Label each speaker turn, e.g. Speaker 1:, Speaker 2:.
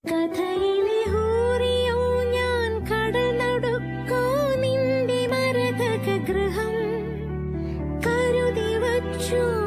Speaker 1: കഥയിലെ ഹൂറിയോ ഞാൻ കടൽ നടുക്കോ നിന്റെ മരതക ഗൃഹം കരുതി വച്ചു